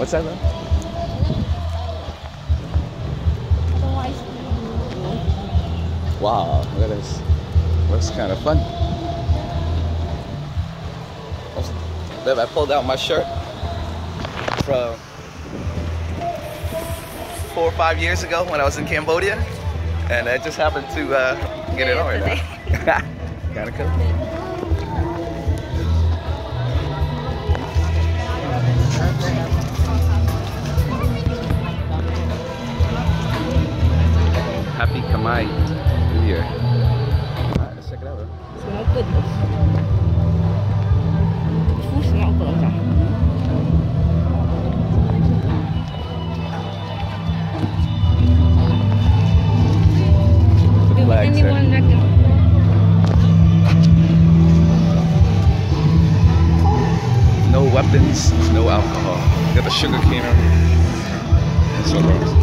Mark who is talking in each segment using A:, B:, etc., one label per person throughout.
A: What's that, though? Wow, look at this. Looks kind of fun. I pulled out my shirt from 4 or 5 years ago when I was in Cambodia, and I just happened to get it on right now. Kind of cool. Happy Khmer New Year. Alright, let's check it out, bro.
B: Smell goodness. The food smells good.
A: The flags there. No weapons, no alcohol. Got the sugar cane and so gross.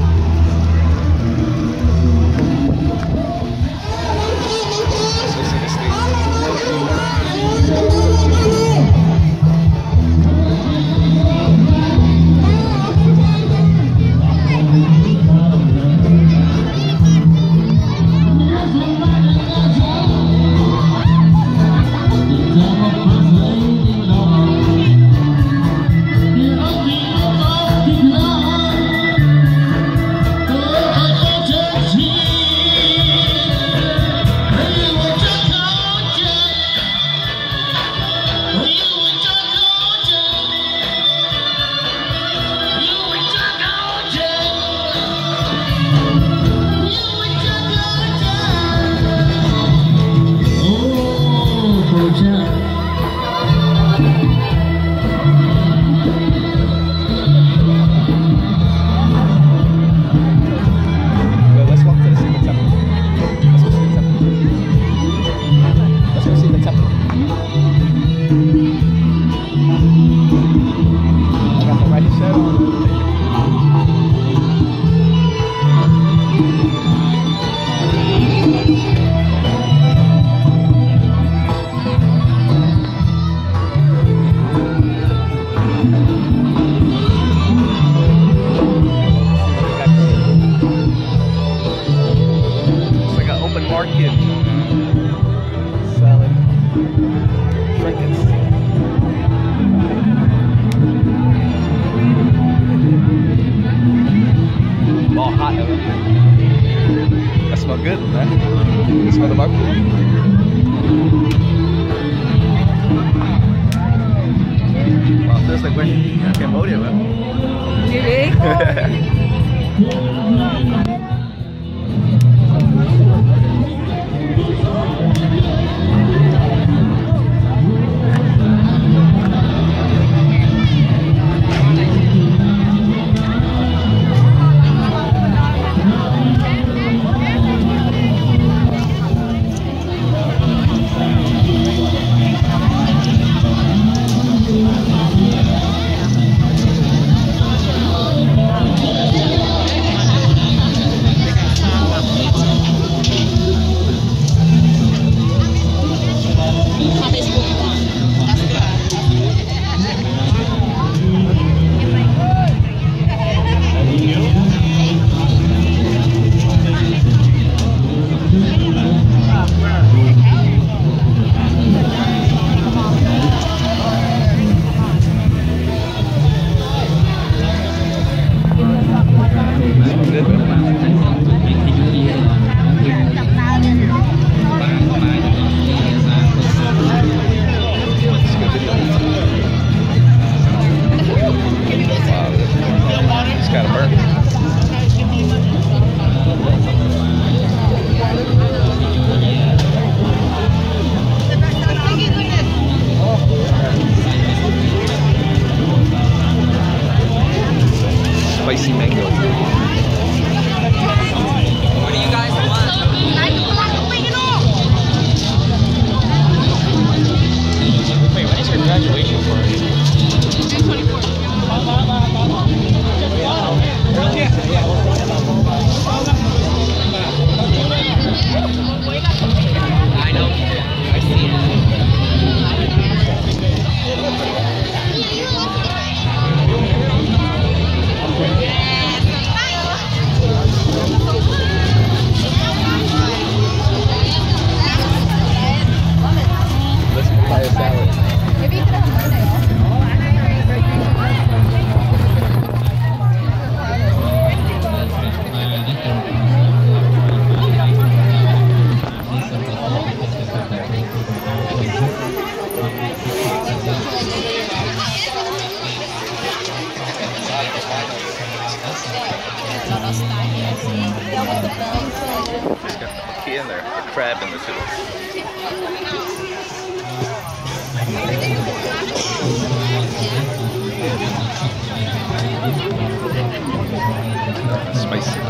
A: That smell good, man. You smell the barbecue? Wow, it feels like we're in Cambodia, man. It's got the key in there, the crab in the tube. Spicy.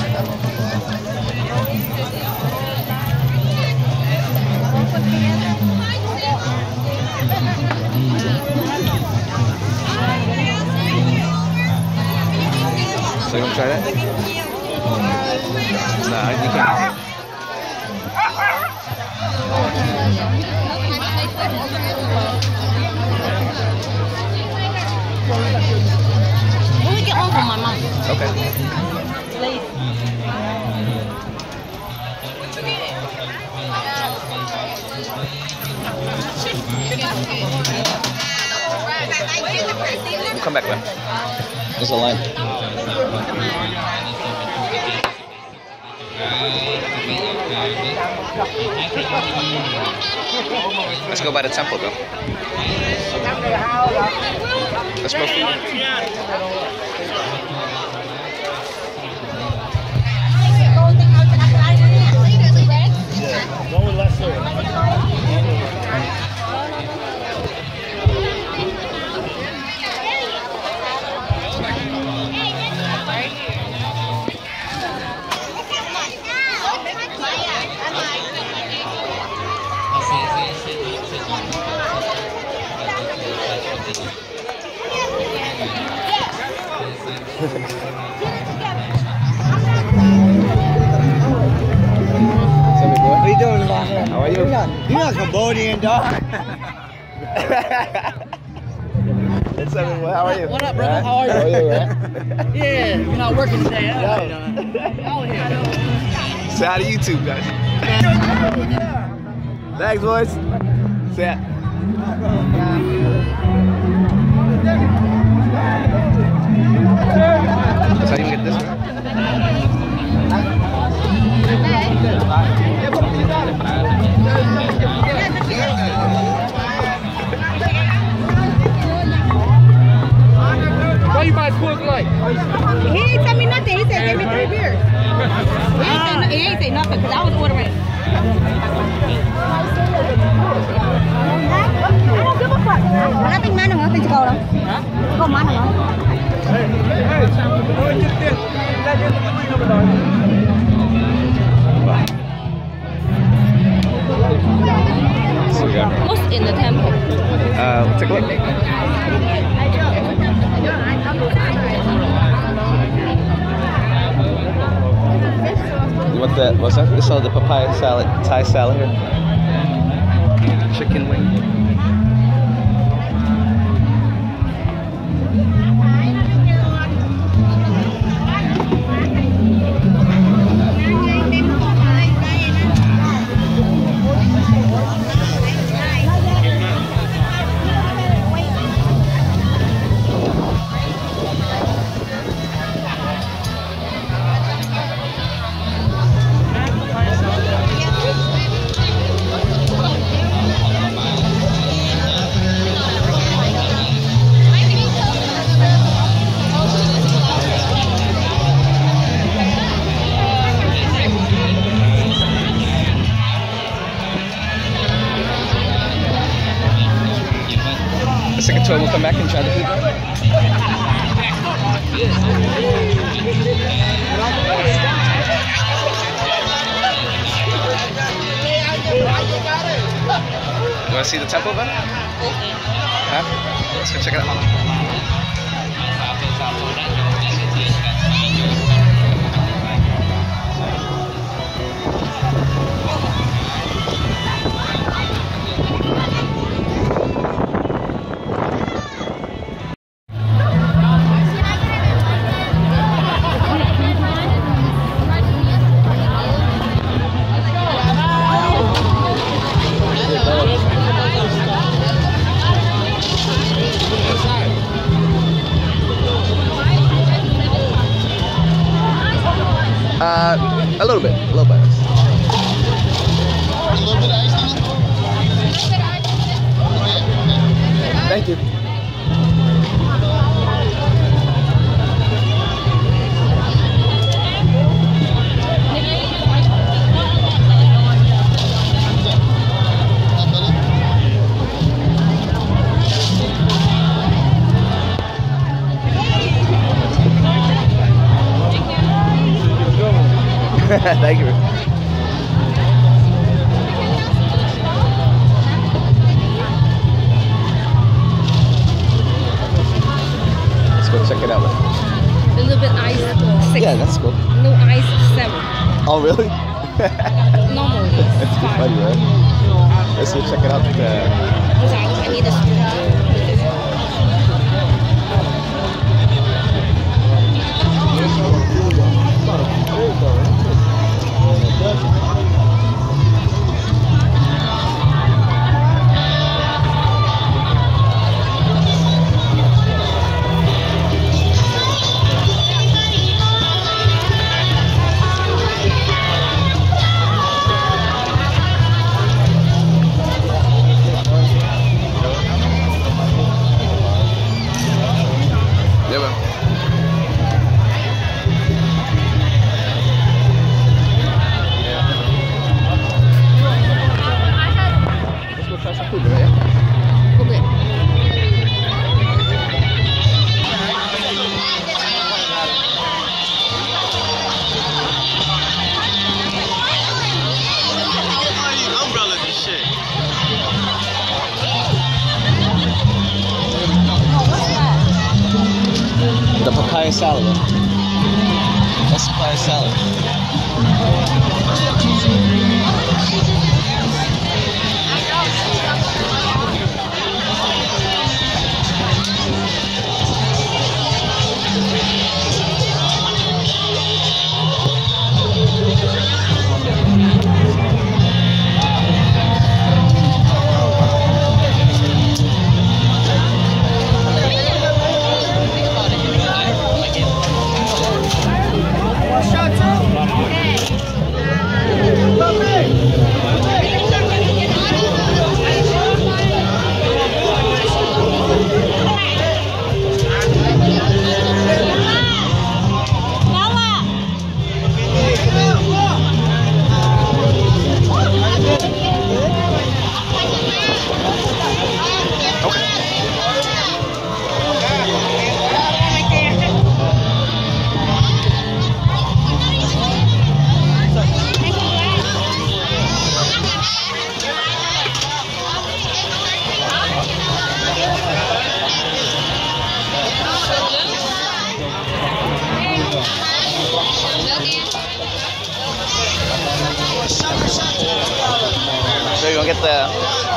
A: So you want to try that? Nah, you can't.
B: We'll get one from my mom.
A: Okay. We'll come back then. There's a line. Let's go by the temple though. Let's go.
C: Go with lesser.
D: What are you doing, Lachlan?
A: How are you?
D: You're not Cambodian, dog.
A: It's everyone. How are you?
B: What up, brother? How are you?
A: How are you, man?
B: Yeah, you're not working today, huh?
A: Say hi to YouTube, guys. Thanks, boys. Say hi. So how do you get this one?
C: Why you buy Coors Light?
E: He ain't tell me nothing. He said, give me 3 beers. He ain't say nothing because I was ordering. I don't give a fuck. I think mine không tin cô đâu. Cô mine không?
A: So we got,
B: What's in the temple?
A: take a look. You want that? What's that? This is all the papaya salad, Thai salad here. Chicken wing. The second tour, we'll come back and try the food. You want to see the temple, Ben? Huh? Let's go check it out. A little bit, a little bit. Thank you.
B: Nikki,
A: Thank you. Let's go check it out.
B: A little bit ice, 6.
A: Yeah, that's cool.
B: No ice, 7.
A: Oh, really?
B: Normally,
A: That's
B: it's
A: too
B: 5.
A: funny, right? Let's go check it out.
B: I need a
A: Yeah, man. Let's go try some food, right?
B: Okay.
C: Umbrellas and shit.
A: The papaya salad. That's papaya salad. So you're gonna get the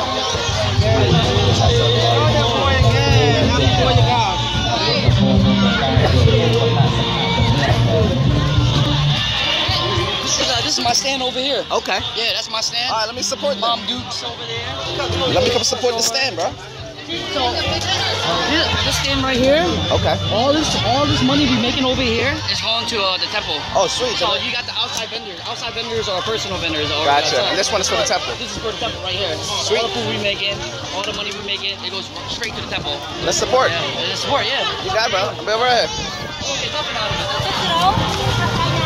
B: This is my stand over here.
A: okay.
B: Yeah, that's my stand.
A: All right, let me support them.
B: Mom Dukes over there.
A: Let me come support the stand, bro.
B: So this stand right here,
A: Okay.
B: all this money we making over here is going to the temple.
A: Oh, sweet.
B: So you got the outside vendors. Outside vendors are personal vendors.
A: Gotcha. And this one is for the temple.
B: This is for the temple right here.
A: Sweet.
B: All the food we making, all the money we making, it goes straight to the temple.
A: Let's support.
B: Yeah, it's support. Yeah.
A: You got it, bro. I'll be over here.
B: Okay, talk about it.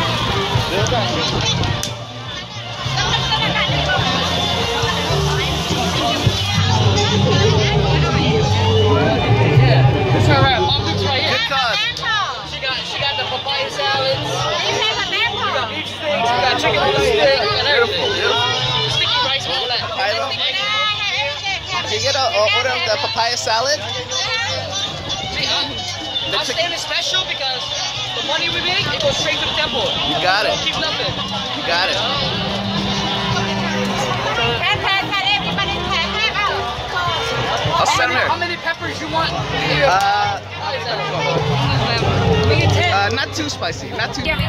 B: Yeah. This is her right. Mom Dukes right here.
A: Good cause.
B: She got the papaya salads. We got beef sticks. We got chicken on the stick and everything. Sticky rice, all that.
A: Can you get a order of the papaya salad?
B: I'm saying it's special because the money we make, it goes straight to the temple.
A: You got it.
B: Keep nothing.
A: You got it. I'll send her.
B: How many peppers you want? Make it 10.
A: Not too spicy. Not too.
B: Yeah,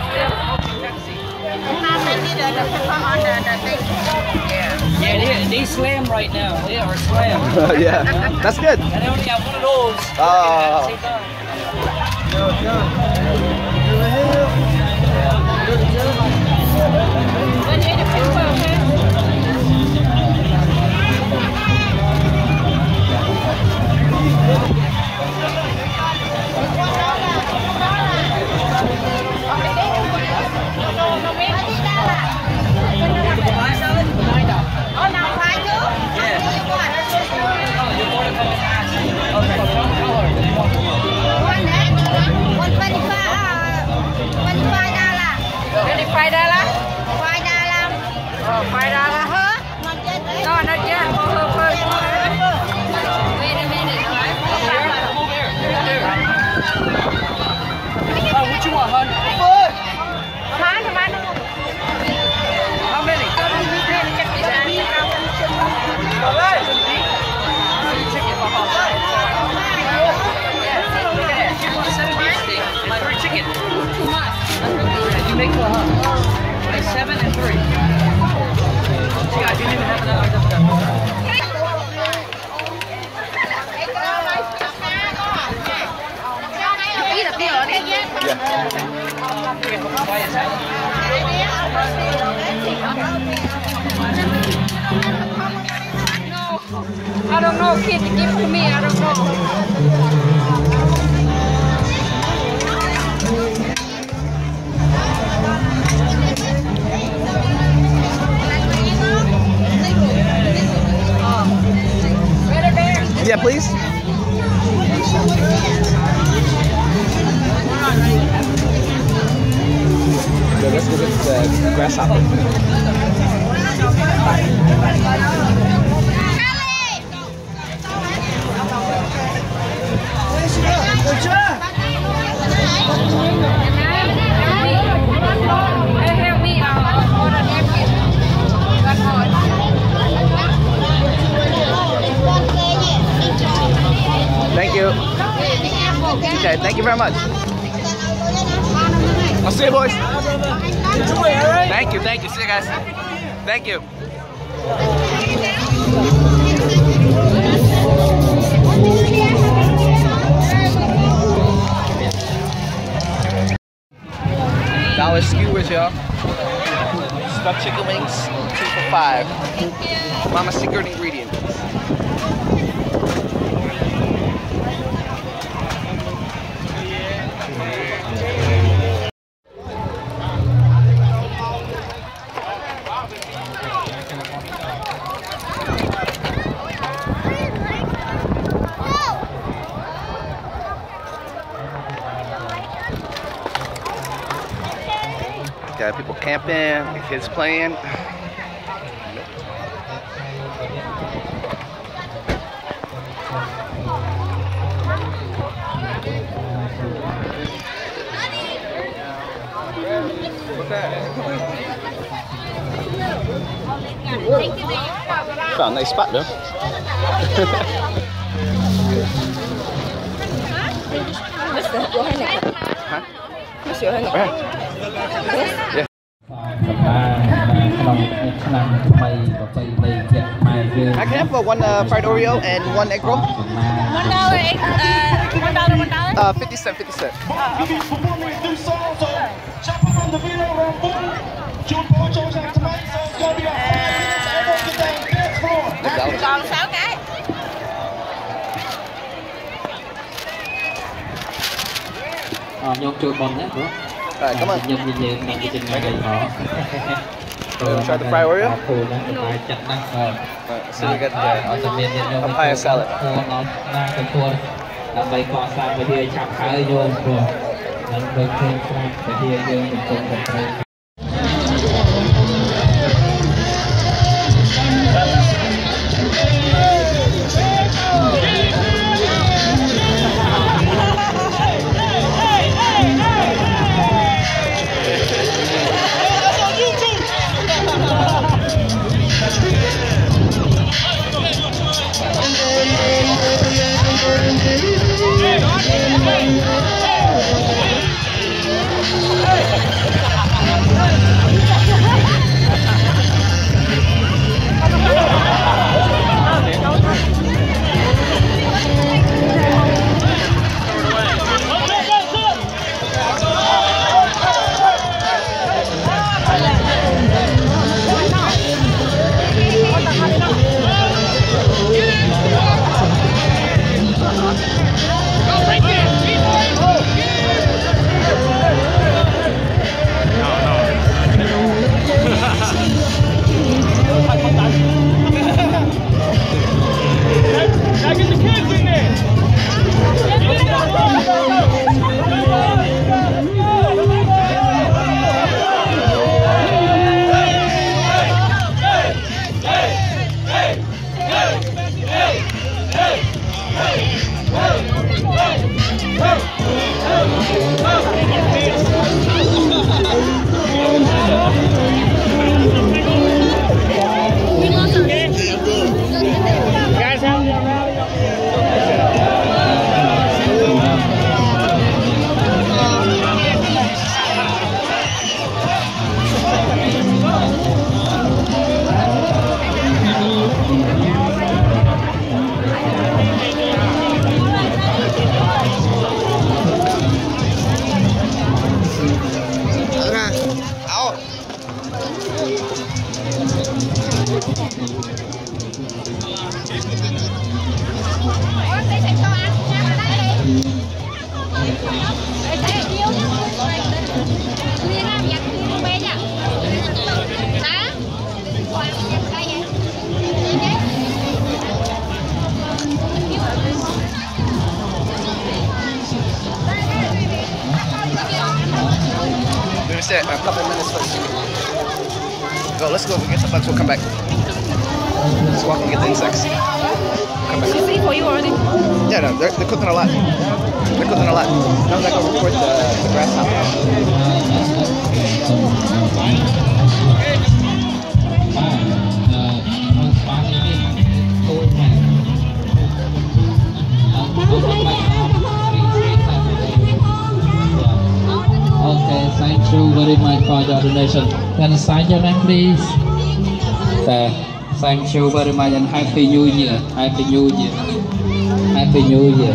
B: they slam right now. They are slam.
A: Yeah, that's good.
B: And they only got one of those.
A: Oh.
B: At the same time. $25. What you want, hon? How many? Chicken. You make what, huh? 7 and 3. See, I didn't even have enough.
E: I don't know, kid, give it to me, I don't know.
A: Yeah, please. So let's go get the grasshopper. Thank you. Okay, thank you very much. I'll see you, boys. Thank you, thank you. See you guys. Thank you. $1 skewers, y'all. Stuffed chicken wings, 2 for $5. Mama's secret ingredient. Got people camping, the kids playing. What's that? Found a nice spot though. Huh? I can have one fried Oreo and one egg roll. $1
E: egg, $1.
A: 50 cents, 50 cents.
E: Còn 6 cái.
F: Nhôm chui bồn nhé.
A: Rồi, cảm ơn.
F: Nhôm gì này cái chân này họ.
A: Try the fried Oreo. So we got the papaya salad. finish it in a couple minutes. Go, let's go get the bugs. We'll come back. Let's walk and get the insects. Come back.
E: Is it for you already?
A: Yeah, no, they're cooking a lot. They're cooking a lot. No, I go record the grasshopper.
F: Okay, thank you very much for your donation. Can you sign your name, please? Thank you very much and Happy New Year. Happy New Year. Happy New Year.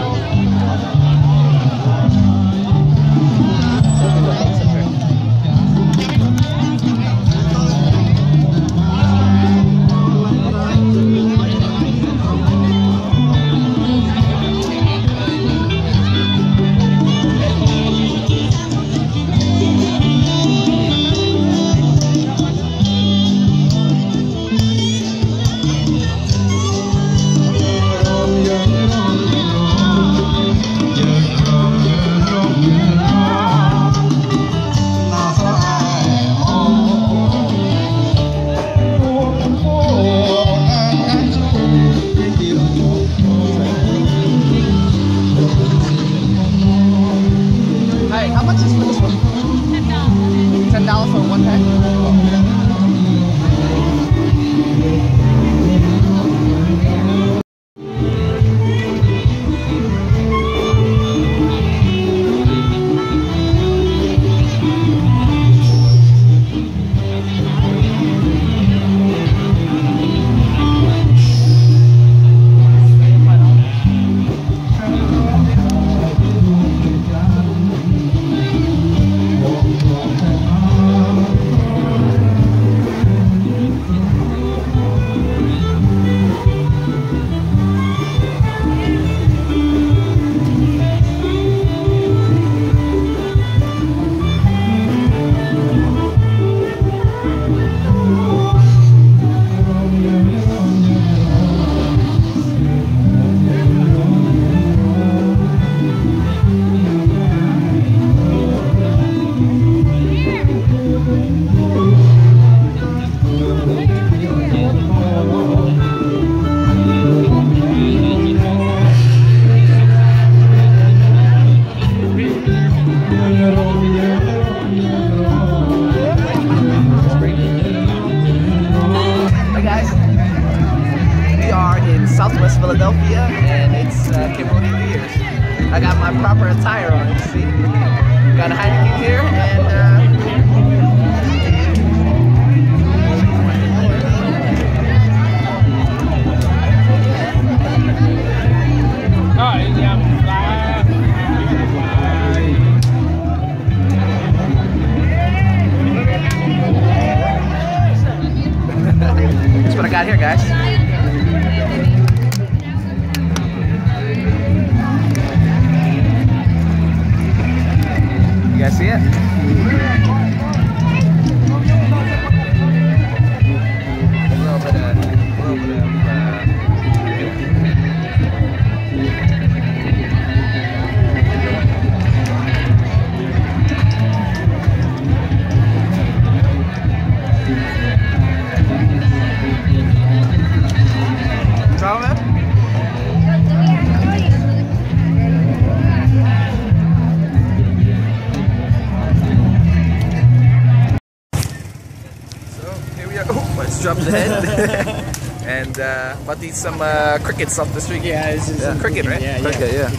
A: Southwest Philadelphia, and it's Cambodian New Year's. I got my proper attire on, see? Got a Heineken here, and that's what I got here, guys. You guys see it? Jumped ahead and about to eat some crickets off the street.
D: Yeah, it's
A: cricket, right?
D: Yeah,
A: cricket, yeah.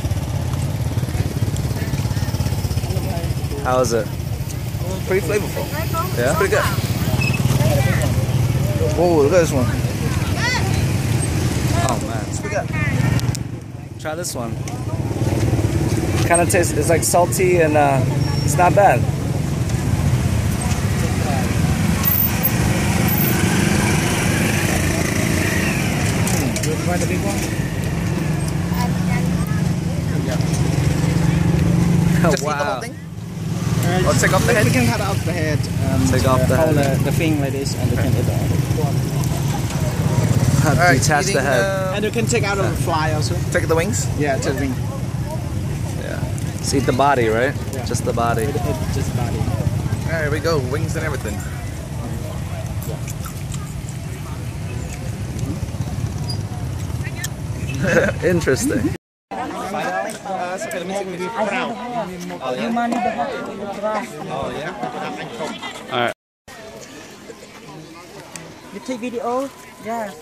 A: How is it? Pretty flavorful. Yeah, it's pretty good. Whoa, look at this one. Oh man, it's pretty good. Try this one. Kind of tastes. It's like salty and it's not bad. Find the big one? Oh, just wow. Eat the whole thing? Or take off the head?
D: We can cut off the head.
A: Take off the head.
D: The thing like this, and you can eat it all.
A: Right, detach the head.
D: And you can take out the fly also.
A: Take the wings?
D: Yeah, take the wing.
A: Yeah. Just eat the body, right?
D: Yeah.
A: Just the body.
D: Just the body.
A: There we go, wings and everything. Interesting. That's okay, let me take it. Oh, yeah? Alright.
D: You take video? Yeah.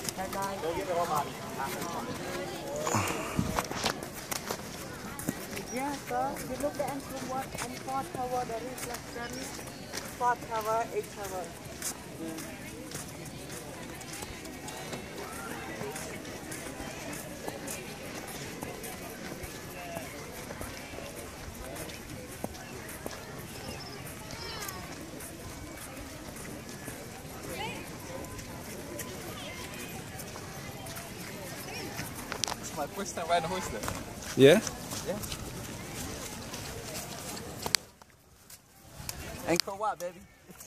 E: Yeah, sir. You look the end from what and 4 tower, there is like 4 tower, 8 tower.
A: It's my first time riding a horse there.
G: Yeah?
A: Yeah. Angkor Wat, baby.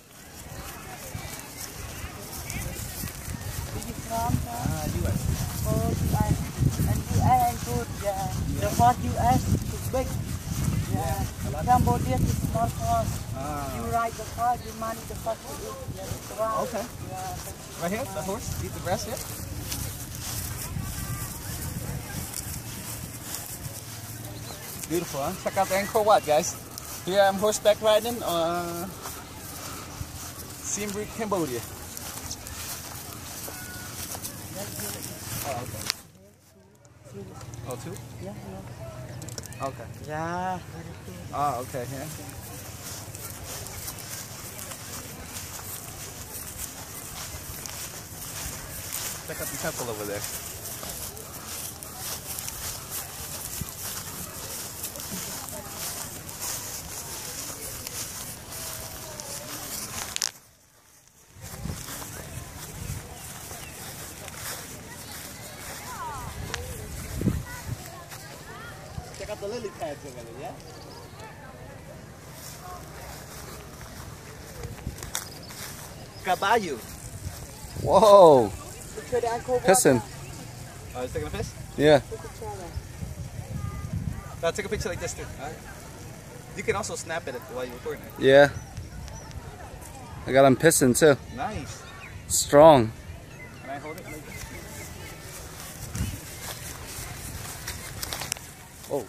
E: Where you from, sir?
A: US.
E: Oh, US. And US is good, yeah. The part US is big. Yeah. Cambodia is small part. You ride the car, you money the first to eat. Yeah, it's around.
A: Okay.
E: Yeah.
A: Right here, the horse, eat the grass here. Beautiful, huh? Check out the Angkor Wat, guys. Here I'm horseback riding Siem Reap, Cambodia. Oh, okay. Oh, 2?
E: Yeah,
A: Okay.
D: Yeah.
A: Oh, okay, yeah. Check out the temple over there. Check out the lily pads over there, yeah? Caballo.
G: Whoa!
E: Picture the Angkor Wat.
G: Pissing.
A: Oh, he's taking a piss?
G: Yeah.
A: I'll take a picture like this too. Alright. You can also snap it while you're recording it.
G: Yeah. I got him pissing too.
A: Nice.
G: Strong.
A: Can I hold it like this?
G: Oh.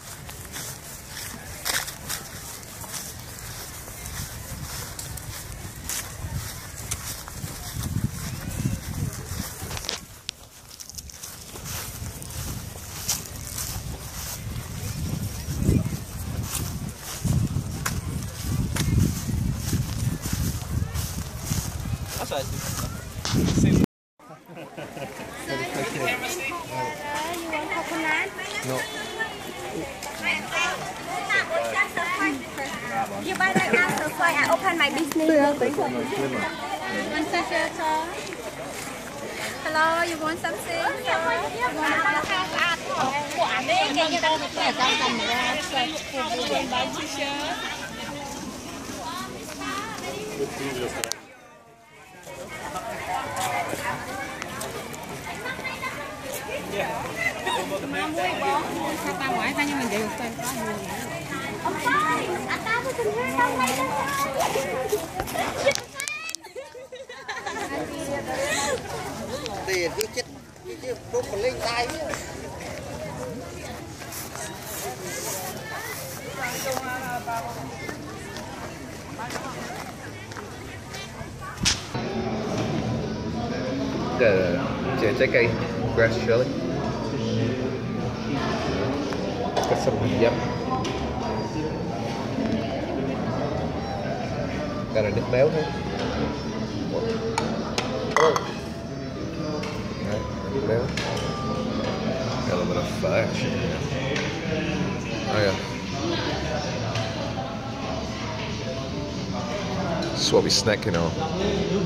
A: That's what I do. Same.
G: No.
E: You buy that after flight, I open my business. Hello, you want something?
D: Tiền cứ chết chứ không còn lên tay.
A: Trái cây, grass chili. Got some yep. Got a nếp béo thôi. Đấy, nếp béo. Got a little bit of fat. Oh yeah. That's what we snacking on.